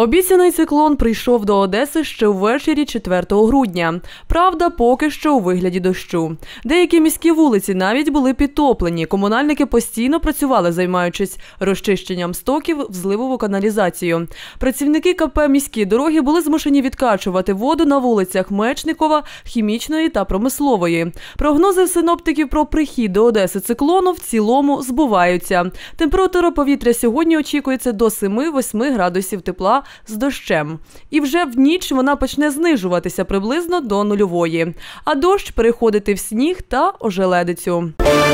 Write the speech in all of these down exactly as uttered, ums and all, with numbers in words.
Обіцяний циклон прийшов до Одеси ще ввечері четвертого грудня. Правда, поки що у вигляді дощу. Деякі міські вулиці навіть були підтоплені. Комунальники постійно працювали, займаючись розчищенням стоків в зливову каналізацію. Працівники ка пе «Міські дороги» були змушені відкачувати воду на вулицях Мечникова, Хімічної та Промислової. Прогнози синоптиків про прихід до Одеси циклону в цілому збуваються. Температура повітря сьогодні очікується до семи-восьми градусів тепла з дощем. І вже в ніч вона почне знижуватися приблизно до нульової. А дощ переходити в сніг та ожеледицю.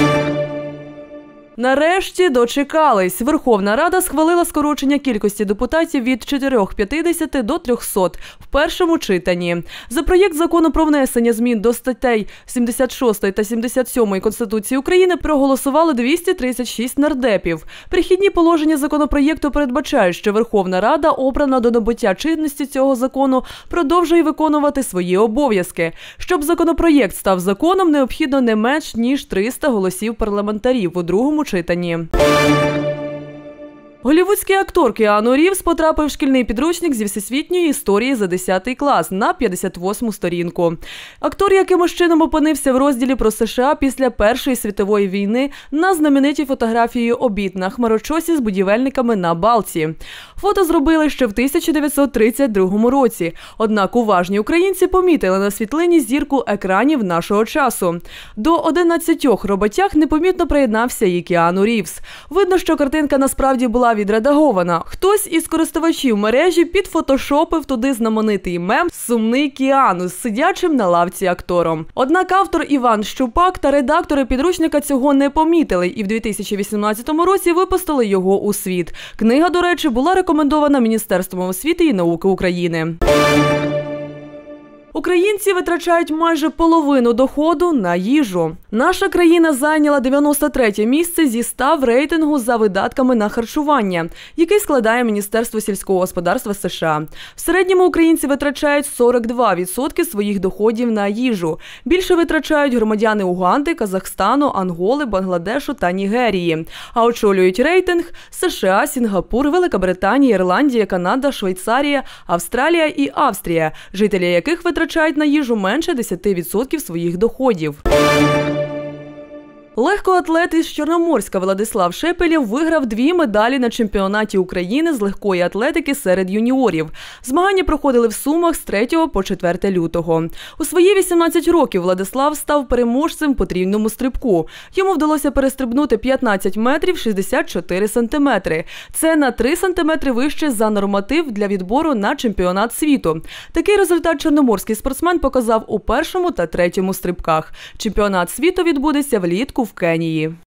Нарешті дочекались. Верховна Рада схвалила скорочення кількості депутатів від чотирьохсот п'ятдесяти до трьохсот в першому читанні. За проєкт закону про внесення змін до статей сімдесят шостої та сімдесят сьомої Конституції України проголосували двісті тридцять шість нардепів. Перехідні положення законопроєкту передбачають, що Верховна Рада, обрана до набуття чинності цього закону, продовжує виконувати свої обов'язки. Щоб законопроєкт став законом, необхідно не менш ніж триста голосів парламентарів у другому читанні. Голлівудський актор Кіану Рівз потрапив в шкільний підручник зі всесвітньої історії за десятий клас на п'ятдесят восьму сторінку. Актор якимось чином опинився в розділі про США після Першої світової війни на знаменитій фотографії обід на хмарочосі з будівельниками на Балті. Фото зробили ще в тисяча дев'ятсот тридцять другому році. Однак уважні українці помітили на світлині зірку екранів нашого часу. До одинадцятьох роботяг непомітно приєднався і Кіану Рівз. Видно, що картинка насправді була відредагована. Хтось із користувачів мережі підфотошопив туди знаменитий мем «Сумний Кіану» з сидячим на лавці актором. Однак автор Іван Щупак та редактори підручника цього не помітили і в дві тисячі вісімнадцятому році випустили його у світ. Книга, до речі, була рекомендована Міністерством освіти і науки України. Українці витрачають майже половину доходу на їжу. Наша країна зайняла дев'яносто третє місце зі ста в рейтингу за видатками на харчування, який складає Міністерство сільського господарства США. В середньому українці витрачають сорок два відсотки своїх доходів на їжу. Більше витрачають громадяни Уганди, Казахстану, Анголи, Бангладешу та Нігерії. А очолюють рейтинг США, Сінгапур, Велика Британія, Ірландія, Канада, Швейцарія, Австралія і Австрія, жителі яких витрачають витрачають на їжу менше десяти відсотків своїх доходів. Легкоатлет із Чорноморська Владислав Шепелєв виграв дві медалі на чемпіонаті України з легкої атлетики серед юніорів. Змагання проходили в Сумах з третього по четверте лютого. У свої вісімнадцять років Владислав став переможцем в потрійному стрибку. Йому вдалося перестрибнути п'ятнадцять метрів шістдесят чотири сантиметри. Це на три сантиметри вище за норматив для відбору на чемпіонат світу. Такий результат чорноморський спортсмен показав у першому та третьому стрибках. Чемпіонат світу відбудеться влітку в Кенії.